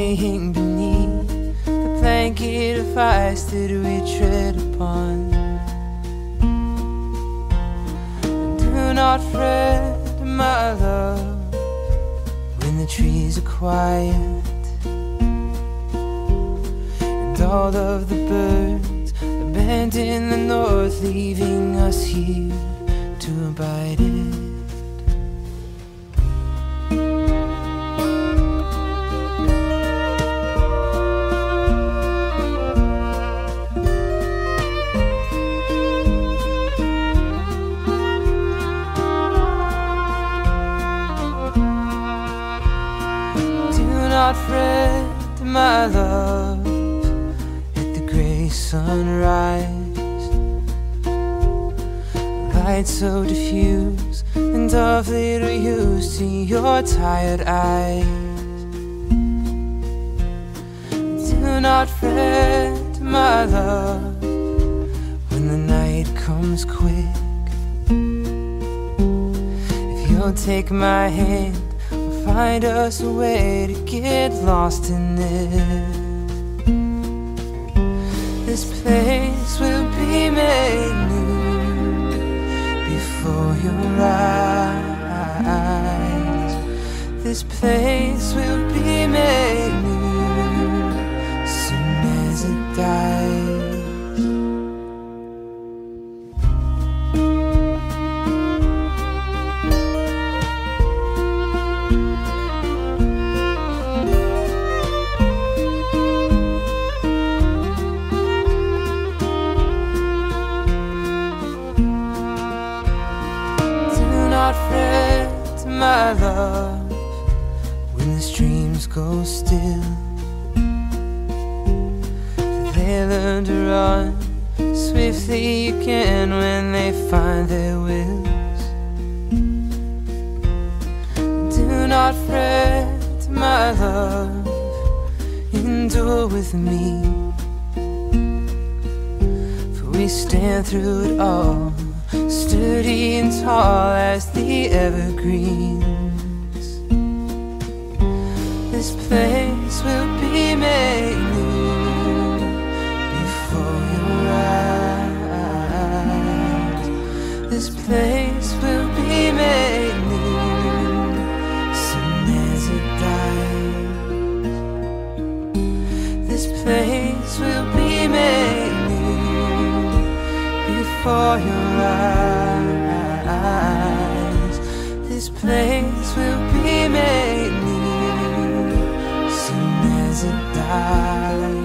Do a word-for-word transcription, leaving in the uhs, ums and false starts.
swaying beneath the blanket of ice that we tread upon. And do not fret, my love, when the trees are quiet and all of the birds are bent in the north, leaving us here to abide it. Do not fret, my love, at the grey sunrise, light so diffuse and of little use to your tired eyes. Do not fret, my love, when the night comes quick. If you'll take my hand, find us a way to get lost in it. This place will be made new before your eyes. This place will be made new soon as it dies. Do not fret, my love, when the streams go still, they learn to run swiftly again when they find their wills. Do not fret, my love, endure with me, for we stand through it all, sturdy and tall as the evergreens. This place will be made new before your eyes. This place will be made new soon as it dies. This place will be made new before your eyes. This place will be made new soon as it dies.